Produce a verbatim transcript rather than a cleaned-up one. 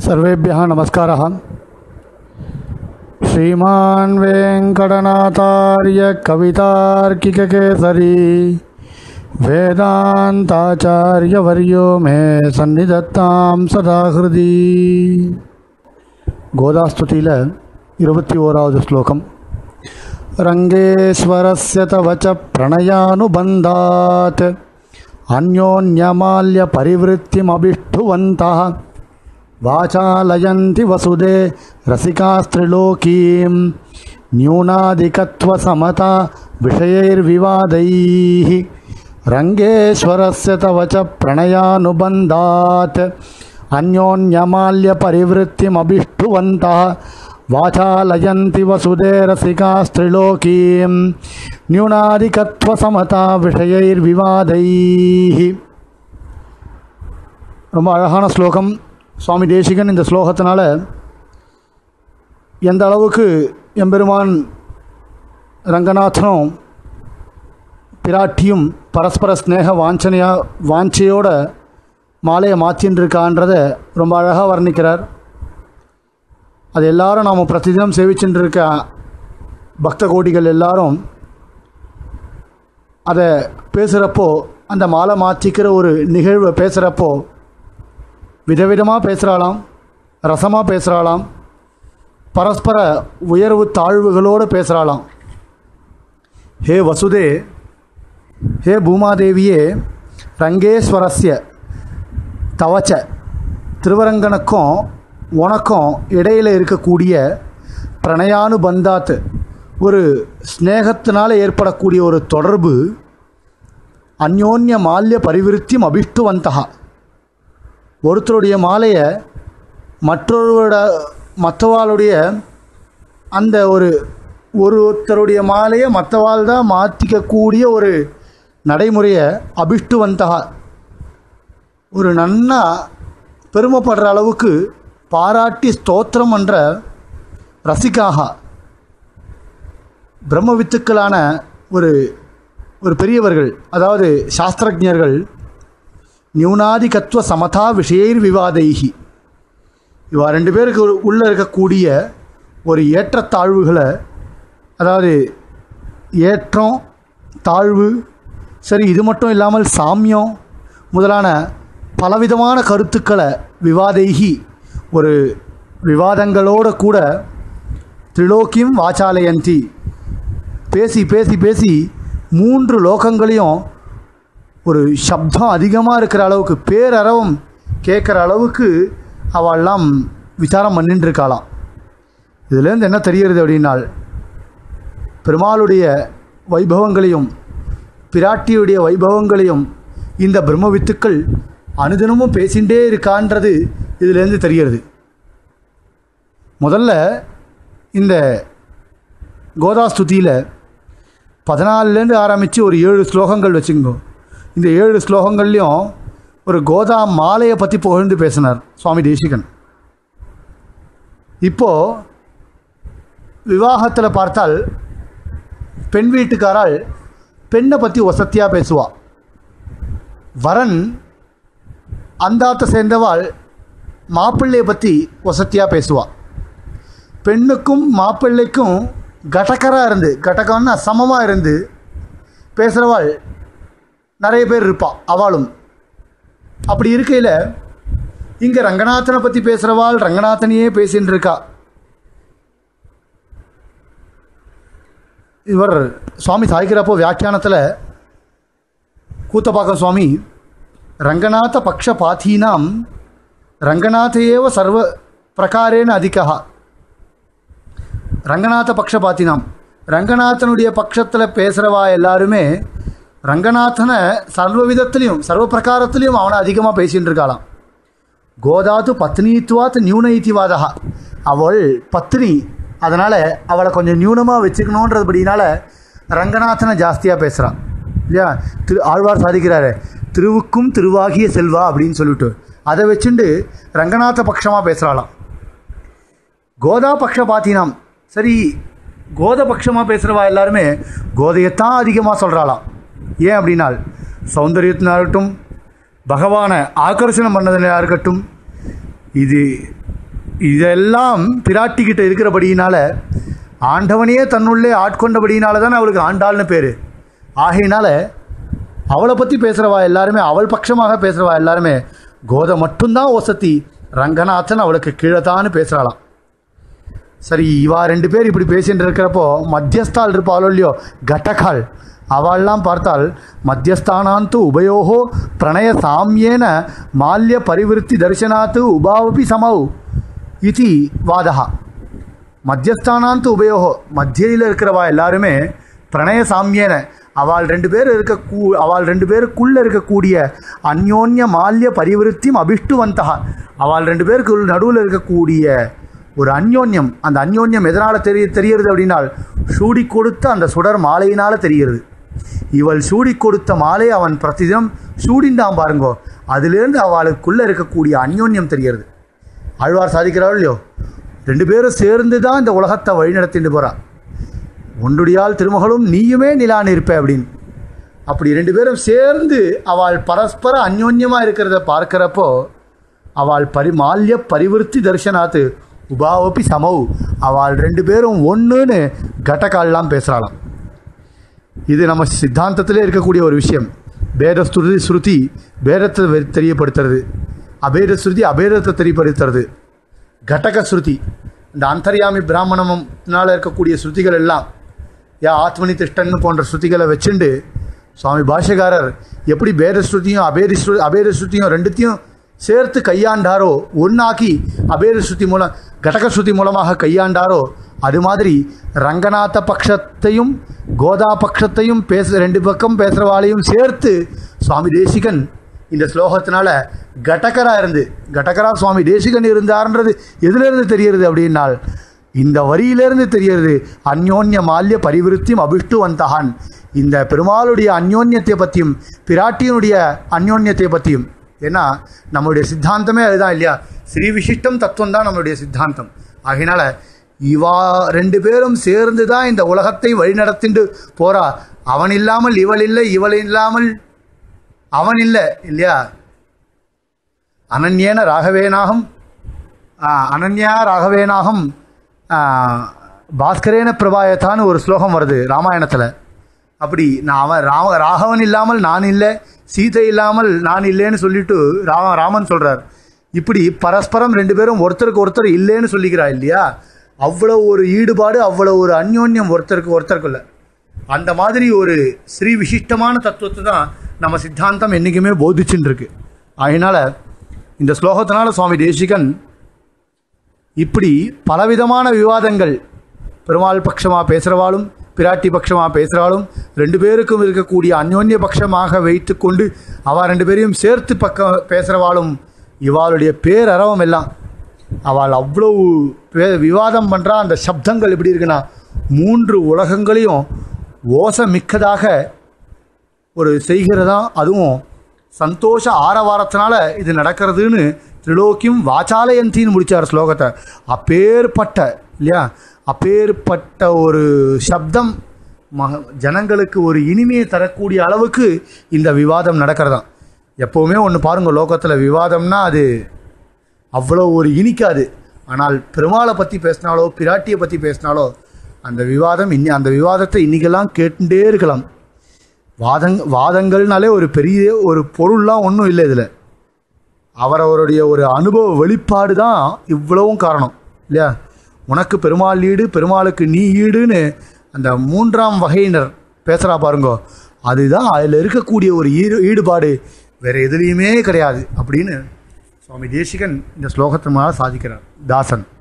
सर्वेभ्यः नमस्कारः। श्रीमान् वेंकटनाथार्य कवितार्किककेसरी वेदांताचार्यवर्यो मे सन्निधत्तां सदा हृदि। गोदास्तुतिल इरुपति ओरावद श्लोकम। रंगेश्वरस्य तव च प्रणयानुबन्धात् अन्योन्यमाल्य परिवृत्तिमभिष्ठुवन्तः वाचालयन्ति वसुदे रसिकास्त्रिलोकीं न्यूनाधिकत्वसमता विषयैर्विवादैः। रंगेश्वरस्य तव च प्रणयानुबन्धात् अन्योन्यमाल्य परिवृत्तिमभिष्ठुवन्तः वाचालयन्ति वसुदे रसिकास्त्रिलोकीं न्यूनाधिकत्वसमता विषयैर्विवादैः। ரொம்ப அழகான ஸ்லோகம். சுவாமி தேசிகன் இந்த ஸ்லோகத்தினால எந்த அளவுக்கு எம்பெருமான் ரங்கநாதனும் பிராட்டியும் பரஸ்பர ஸ்நேக வாஞ்சனையா வாஞ்சையோட மாலையை மாற்றின்னு இருக்கான்றதை ரொம்ப அழகாக வர்ணிக்கிறார். அது எல்லாரும் நாம் பிரதிதினம் சேவிச்சுட்டு இருக்க பக்த கோடிகள் எல்லாரும் அதை பேசுகிறப்போ, அந்த மாலை மாற்றிக்கிற ஒரு நிகழ்வை பேசுகிறப்போ விதவிதமாக பேசுகிறாளாம், ரசமாக பேசுகிறாளாம், பரஸ்பர உயர்வு தாழ்வுகளோடு பேசுகிறாளாம். ஹே வசுதே, ஹே பூமாதேவியே, ரங்கேஸ்வரஸ்ய தவச்ச, திருவரங்கனுக்கும் உனக்கும் இடையில் இருக்கக்கூடிய பிரணயானுபந்தாத், ஒரு ஸ்நேகத்தினால் ஏற்படக்கூடிய ஒரு தொடர்பு, அந்யோன்ய மால்ய பரிவிருத்தியும் அபிஷ்டுவந்தகா, ஒருத்தருடைய மாலையை மற்றொருவரோட மற்றவாளுடைய அந்த ஒரு ஒருத்தருடைய மாலையை மற்றவாள் தான் மாற்றிக்கக்கூடிய ஒரு நடைமுறையை அபிஷ்டுவந்தகா, ஒரு நன்னா பெருமைப்படுற அளவுக்கு பாராட்டி ஸ்தோத்திரம் என்ற ரசிகாக, பிரம்ம வித்துக்களான ஒரு ஒரு பெரியவர்கள், அதாவது சாஸ்திரஜர்கள், நியூனாதிகத்துவ சமதா விஷயர் விவாதைகி, இவா ரெண்டு பேருக்கு உள்ளே இருக்கக்கூடிய ஒரு ஏற்றத்தாழ்வுகளை, அதாவது ஏற்றம் தாழ்வு, சரி இது மட்டும் இல்லாமல் சாமியம் முதலான பலவிதமான கருத்துக்களை விவாதைகி, ஒரு விவாதங்களோடு கூட திரிலோக்கியம் வாச்சாலயந்தி, பேசி பேசி பேசி மூன்று லோகங்களையும் ஒரு சப்தம் அதிகமாக இருக்கிற அளவுக்கு, பேரறவும் கேட்குற அளவுக்கு அவெல்லாம் விசாரம் பண்ணிட்டு இருக்காளாம். இதுலேருந்து என்ன தெரிகிறது அப்படின்னால், பெருமாளுடைய வைபவங்களையும் பிராட்டியுடைய வைபவங்களையும் இந்த பிரம்ம வித்துக்கள் அனுதினமும் பேசிகிட்டே இருக்கான்றது இதிலேருந்து தெரிகிறது. முதல்ல இந்த கோதாஸ்துதியில் பதினாலுலேருந்து ஆரம்பித்து ஒரு ஏழு ஸ்லோகங்கள் வச்சுக்கோ. இந்த ஏழு ஸ்லோகங்கள்லையும் ஒரு கோதா மாலையை பற்றி புகழ்ந்து பேசினார் சுவாமி தேசிகன். இப்போது விவாகத்தில் பார்த்தால் பெண் வீட்டுக்காரால் பெண்ணை பற்றி வசத்தியாக பேசுவாள், வரன் அந்தாத்தை சேர்ந்தவாள் மாப்பிள்ளையை பற்றி வசத்தியாக பேசுவாள். பெண்ணுக்கும் மாப்பிள்ளைக்கும் கடகராக இருந்து, கடகம்னா சமமாக இருந்து பேசுகிறவாள் நிறைய பேர் இருப்பாள். அவளும் அப்படி இருக்கையில் இங்கே ரங்கநாதனை பற்றி பேசுகிறவாள் ரங்கநாதனையே பேசின்னு இருக்கா. இவர் சுவாமி சாய்க்கிறப்போ வியாக்கியானத்தில் கூத்தப்பாக்கம் சுவாமி, ரங்கநாத பக்ஷபாதீனாம் ரங்கநாதையேவ சர்வ பிரகாரேன அதிகா. ரங்கநாத பக்ஷபாத்தினாம், ரங்கநாதனுடைய பட்சத்தில் பேசுகிறவா எல்லாருமே ரங்கநாதனை சர்வ விதத்துலேயும் சர்வ பிரகாரத்துலேயும் அவனை அதிகமாக பேசிகிட்டு இருக்காளாம். கோதாத்து பத்னித்வாத் நியூனைத்திவாதா, அவள் பத்னி, அதனால் அவளை கொஞ்சம் நியூனமாக வச்சுக்கணுன்றதுபடினால ரங்கநாதனை ஜாஸ்தியாக பேசுகிறான் இல்லையா. திரு ஆழ்வார் சாதிக்கிறாரு, திருவுக்கும் திருவாகிய செல்வா அப்படின்னு சொல்லிவிட்டு அதை வச்சுண்டு ரங்கநாத பட்சமாக பேசுகிறாளாம். கோதா பக்ஷபாத்தினாம், சரி கோத பட்சமாக பேசுகிறவா எல்லாருமே கோதையத்தான் அதிகமாக சொல்கிறாளாம். ஏன் அப்படின்னால் சௌந்தரியத்தினாகட்டும், பகவானை ஆக்கர்ஷணம் பண்ணதுனாக இருக்கட்டும், இது இதெல்லாம் பிராட்டிக்கிட்ட இருக்கிறபடியினால, ஆண்டவனையே தன்னுள்ளே ஆட்கொண்டபடியினால தான் அவளுக்கு ஆண்டாள்னு பேர். ஆகையினால அவளை பற்றி பேசுகிறவா எல்லாருமே, அவள் பட்சமாக பேசுகிறவா எல்லாருமே கோதை மட்டும்தான் ஒசத்தி, ரங்கநாதன் அவளுக்கு கீழத்தான்னு பேசுகிறாளாம். சரி, இவா ரெண்டு பேர் இப்படி பேசிகிட்டு இருக்கிறப்போ மத்தியஸ்தால் இருப்பாளோ இல்லையோ, கடகால், அவள்லாம் பார்த்தால் மத்தியஸ்தானாந்து உபயோகோ பிரணய சாமியேன மால்ய பரிவிருத்தி தரிசனாத்து உபாவபி சமவு இது வாதா. மத்தியஸ்தானாந்து உபயோகோ, மத்தியில் இருக்கிறவா எல்லாருமே பிரணய சாமியேன, அவள் ரெண்டு பேர் இருக்க கூ அவள் ரெண்டு பேருக்குள்ளே இருக்கக்கூடிய அந்யோன்ய மால்ய பரிவிருத்தியும் அபிஷ்டுவந்தா, அவள் ரெண்டு பேருக்கு நடுவில் இருக்கக்கூடிய ஒரு அந்யோன்யம், அந்த அந்யோன்யம் எதனால் தெரிய தெரிகிறது அப்படின்னால் சூடி கொடுத்த அந்த சுடர் மாலையினால் தெரிகிறது. இவள் சூடி கொடுத்த மாலை அவன் பிரதிதினம் சூடின்டான் பாருங்கோ, அதிலேருந்து அவளுக்குள்ளே இருக்கக்கூடிய அந்யோன்யம் தெரிகிறது. ஆழ்வார் சாதிக்கிறாள் இல்லையோ, ரெண்டு பேரும் சேர்ந்து தான் இந்த உலகத்தை வழிநடத்திட்டு போகிறாள். ஒன்றுடையால் திருமகளும் நீயுமே நிலான்னு இருப்ப அப்படின்னு. அப்படி ரெண்டு பேரும் சேர்ந்து அவள் பரஸ்பர அந்யோன்யமாக இருக்கிறத பார்க்குறப்போ அவள் பரி மால்ய பரிவிருத்தி தரிசனாத்து உபாவப்பி சமவு, அவள் ரெண்டு பேரும் ஒன்றுன்னு கடகால்லாம் பேசுகிறாளாம். இது நம்ம சித்தாந்தத்திலே இருக்கக்கூடிய ஒரு விஷயம். பேத ஸ்ருதி ஸ்ருதி பேதத்தை தெரியப்படுத்துறது, அபேத ஸ்ருதி அபேதத்தை தெரியப்படுத்துறது. கடக ஸ்ருதி, இந்த அந்தர்யாமி பிராமணம்னால இருக்கக்கூடிய ஸ்ருதிகள் எல்லாம், யா ஆத்மனி திஷ்டன்னு போன்ற ஸ்ருதிகளை வச்சுண்டு சுவாமி பாஷ்யக்காரர் எப்படி பேத ஸ்ருதியும் அபேத ஸ்ரு அபேத ஸ்ருதியும் ரெண்டுத்தையும் சேர்த்து கையாண்டாரோ, ஒன்றாக்கி அபேத ஸ்ருதி மூலம் கடக ஸ்ருதி மூலமாக கையாண்டாரோ, அது மாதிரி ரங்கநாத பட்சத்தையும் கோதா பட்சத்தையும் பேச ரெண்டு பக்கம் பேசுகிறவாளையும் சேர்த்து சுவாமி தேசிகன் இந்த ஸ்லோகத்தினால கடகராக இருந்து, கடகரா சுவாமி தேசிகன் இருந்தார்ன்றது எதுலேருந்து தெரிகிறது அப்படின்னால் இந்த வரியிலேருந்து தெரிகிறது. அந்யோன்ய மால்ய பரிவிருத்தியும் அபிஷ்டு வந்தகான், இந்த பெருமாளுடைய அந்யோன்யத்தை பற்றியும் பிராட்டியினுடைய அந்யோன்யத்தை பற்றியும். ஏன்னா நம்மளுடைய சித்தாந்தமே அதுதான் இல்லையா, ஸ்ரீ விசிஷ்டம் தத்துவம் தான் நம்மளுடைய சித்தாந்தம். ஆகையினால இவா ரெண்டு பேரும் சேர்ந்து தான் இந்த உலகத்தை வழிநடத்திட்டு போகிறா. அவன் இல்லாமல் இவள் இல்லை, இவள் இல்லாமல் அவன் இல்லை இல்லையா. அனன்யேன ராகவேனாகம் அனன்யா ராகவேனாகம் பாஸ்கரேன பிரபாயத்தான்னு ஒரு ஸ்லோகம் வருது ராமாயணத்தில். அப்படி நான் அவன் ராம ராகவன் இல்லாமல் நான் இல்லை, சீதை இல்லாமல் நான் இல்லைன்னு சொல்லிட்டு ராம ராமன் சொல்கிறார். இப்படி பரஸ்பரம் ரெண்டு பேரும் ஒருத்தருக்கு ஒருத்தர் இல்லைன்னு சொல்லிக்கிறா இல்லையா. அவ்வளோ ஒரு ஈடுபாடு, அவ்வளோ ஒரு அந்யோன்யம் ஒருத்தருக்கு ஒருத்தருக்குள்ள. அந்த மாதிரி ஒரு ஸ்ரீ விசிஷ்டமான தத்துவத்தை தான் நம்ம சித்தாந்தம் என்றைக்குமே போதிச்சுன்னு இருக்கு. அதனால் இந்த ஸ்லோகத்தினால சுவாமி தேசிகன் இப்படி பலவிதமான விவாதங்கள், பெருமாள் பட்சமாக பேசுகிறவாளும் பிராட்டி பட்சமாக பேசுகிறாலும் ரெண்டு பேருக்கும் இருக்கக்கூடிய அந்யோன்ய பட்சமாக வைத்து கொண்டு அவள் ரெண்டு பேரையும் சேர்த்து பக்கம் பேசுகிறவாளும் இவாளுடைய பேரறவம் எல்லாம். அவள் அவ்வளோ பே விவாதம் பண்ணுறா. அந்த சப்தங்கள் எப்படி இருக்குன்னா, மூன்று உலகங்களையும் ஓசமிக்கதாக ஒரு செய்கிறதா, அதுவும் சந்தோஷ ஆரவாரத்தினால இது நடக்கிறதுன்னு திரிலோக்கியம் வாச்சாலயந்தின்னு முடித்தார் ஸ்லோகத்தை. அப்பேற்பட்ட இல்லையா, அப்பேற்பட்ட ஒரு சப்தம் மக ஜனங்களுக்கு ஒரு இனிமையை தரக்கூடிய அளவுக்கு இந்த விவாதம் நடக்கிறதாம். எப்போவுமே ஒன்று பாருங்கள், லோகத்தில் விவாதம்னா அது அவ்வளோ ஒரு இனிக்காது. ஆனால் பெருமாளை பற்றி பேசினாலோ பிராட்டியை பற்றி பேசினாலோ அந்த விவாதம் இன்னி அந்த விவாதத்தை இன்றைக்கெல்லாம் கேட்டுட்டே இருக்கலாம். வாதங் வாதங்கள்னாலே ஒரு பெரிய ஒரு பொருள்லாம் ஒன்றும் இல்லை. இதில் அவரவருடைய ஒரு அனுபவ வெளிப்பாடு தான் இவ்வளவும் காரணம் இல்லையா. உனக்கு பெருமாள் ஈடு, பெருமாளுக்கு நீ ஈடுன்னு அந்த மூன்றாம் வகையினர் பேசுகிறா பாருங்கோ, அதுதான் அதில் இருக்கக்கூடிய ஒரு ஈடு ஈடுபாடு வேறு எதுலேயுமே கிடையாது அப்படின்னு சுவாமி தேசிகன் இந்த ஸ்லோகத்தின் மேலே சாதிக்கிறார் தாசன்.